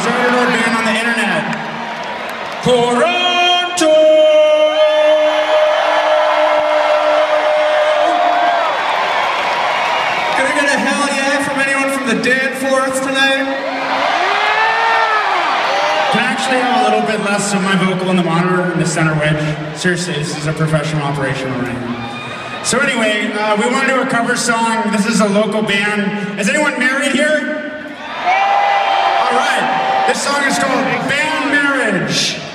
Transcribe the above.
started our band on the internet. Toronto! Can I get a hell yeah from anyone from the Dan Forest tonight? Can I actually have a little bit less of my vocal in the monitor in the center wedge? Seriously, this is a professional operation already. So anyway, we want to do a cover song. This is a local band. Is anyone married here? All right. This song is called Band Marriage.